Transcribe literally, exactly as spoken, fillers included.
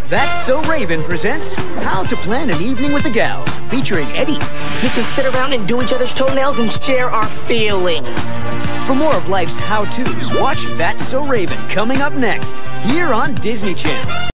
That's So Raven presents How to Plan an Evening with the Gals, featuring Eddie. We can sit around and do each other's toenails and share our feelings. For more of life's how-tos, watch That's So Raven coming up next, here on Disney Channel.